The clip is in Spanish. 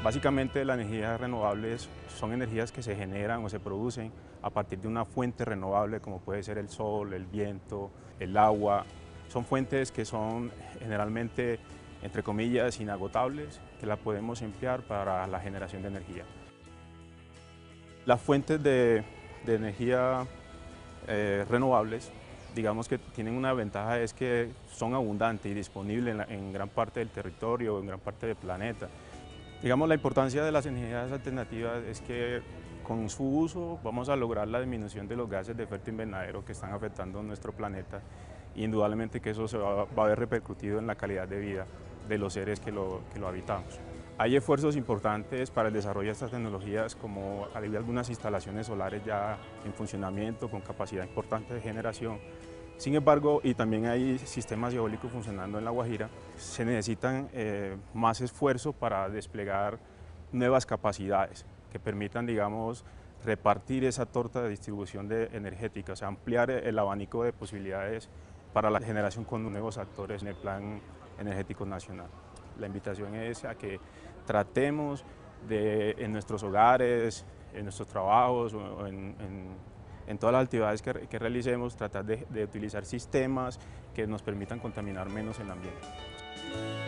Básicamente las energías renovables son energías que se generan o se producen a partir de una fuente renovable como puede ser el sol, el viento, el agua. Son fuentes que son generalmente, entre comillas, inagotables, que la podemos emplear para la generación de energía. Las fuentes de energía renovables, digamos que tienen una ventaja, es que son abundantes y disponibles en gran parte del territorio, en gran parte del planeta. Digamos, la importancia de las energías alternativas es que con su uso vamos a lograr la disminución de los gases de efecto invernadero que están afectando nuestro planeta, y indudablemente que eso va a ver repercutido en la calidad de vida de los seres que lo habitamos. Hay esfuerzos importantes para el desarrollo de estas tecnologías, como hay algunas instalaciones solares ya en funcionamiento con capacidad importante de generación. Sin embargo, y también hay sistemas eólicos funcionando en La Guajira, se necesitan más esfuerzo para desplegar nuevas capacidades que permitan, digamos, repartir esa torta de distribución energética, o sea, ampliar el abanico de posibilidades para la generación con nuevos actores en el plan energético nacional. La invitación es a que tratemos de, en nuestros hogares, en nuestros trabajos o en todas las actividades que realicemos, tratar de utilizar sistemas que nos permitan contaminar menos el ambiente.